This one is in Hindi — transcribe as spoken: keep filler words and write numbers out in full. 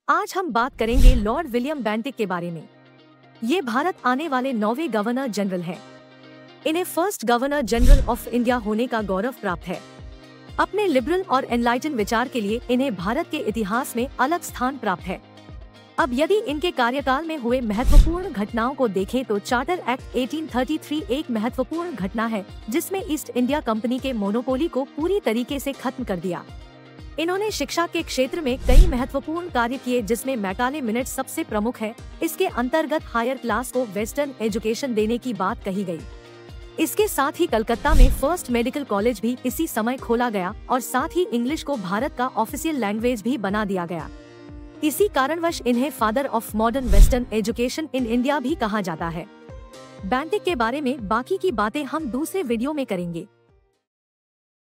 आज हम बात करेंगे लॉर्ड विलियम बेंटिक के बारे में। ये भारत आने वाले नौवे गवर्नर जनरल हैं। इन्हें first governor general of India होने का गौरव प्राप्त है। अपने लिबरल और एनलाइटन विचार के लिए इन्हें भारत के इतिहास में अलग स्थान प्राप्त है। अब यदि इनके कार्यकाल में हुए महत्वपूर्ण घटनाओं को देखें तो चार्टर एक्ट अठारह सौ तैंतीस एक महत्वपूर्ण घटना है जिसमें ईस्ट इंडिया कंपनी के मोनोपोली को पूरी तरीके से खत्म कर दिया। इन्होंने शिक्षा के क्षेत्र में कई महत्वपूर्ण कार्य किए जिसमें मैकाले मिनट सबसे प्रमुख है। इसके अंतर्गत हायर क्लास को वेस्टर्न एजुकेशन देने की बात कही गई। इसके साथ ही कलकत्ता में फर्स्ट मेडिकल कॉलेज भी इसी समय खोला गया और साथ ही इंग्लिश को भारत का ऑफिशियल लैंग्वेज भी बना दिया गया। इसी कारणवश इन्हें father of modern western education in India भी कहा जाता है। बेंटिक के बारे में बाकी की बातें हम दूसरे वीडियो में करेंगे।